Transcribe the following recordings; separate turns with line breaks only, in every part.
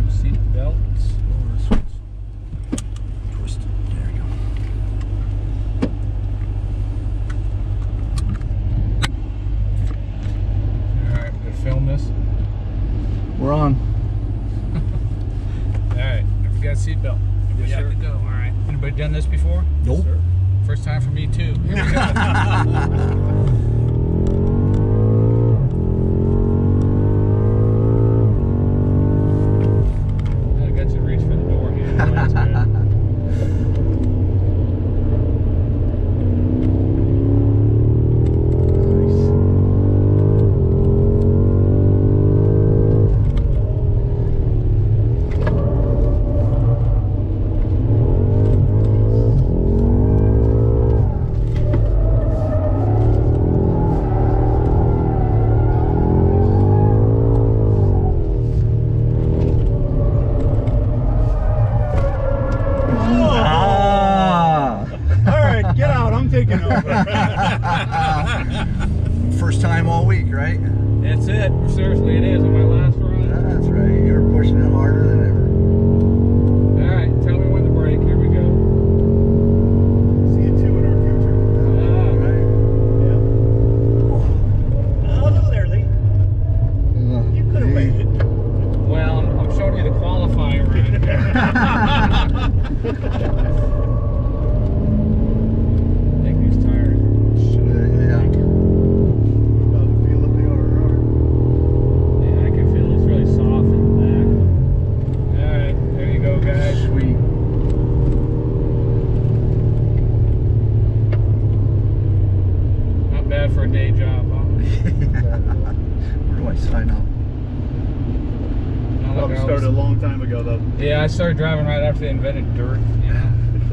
grab seat belts.
Oh, this one's twisted. There we go.
Alright, we're gonna film this.
We're on.
Alright, we got a seat belt. We have to go. Alright. Anybody done this before?
Nope.
Yes, first time for me too. Here we go.
Taking over.
First time all week, right?
That's it. Seriously, it is. On my last run.
That's right. You were pushing it harder than ever.
Alright, tell me when to break. Here we go.
See you two in our future.
Right.
Yeah. Oh, hello there, Lee. You could have waited.
Well, I'm showing you the qualifying run. For a day job, huh?
Where do I sign up?
Probably started a long time ago, though.
Yeah, I started driving right after they invented dirt, you know.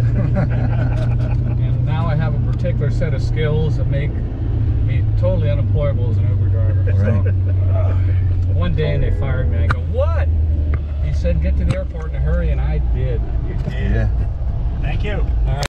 And now I have a particular set of skills that make me totally unemployable as an Uber driver.
Right.
So, one day and they fired me. I go, what? He said get to the airport in a hurry, and I did.
You did.
Yeah.
Thank you.
All right.